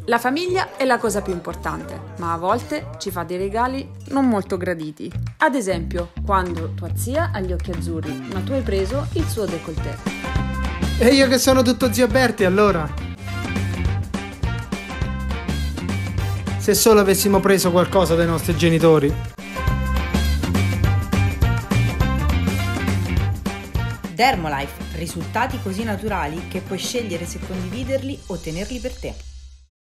La famiglia è la cosa più importante, ma a volte ci fa dei regali non molto graditi. Ad esempio, quando tua zia ha gli occhi azzurri, ma tu hai preso il suo décolleté. E io che sono tutto zio Berti, allora? Se solo avessimo preso qualcosa dai nostri genitori. Dermolife, risultati così naturali che puoi scegliere se condividerli o tenerli per te.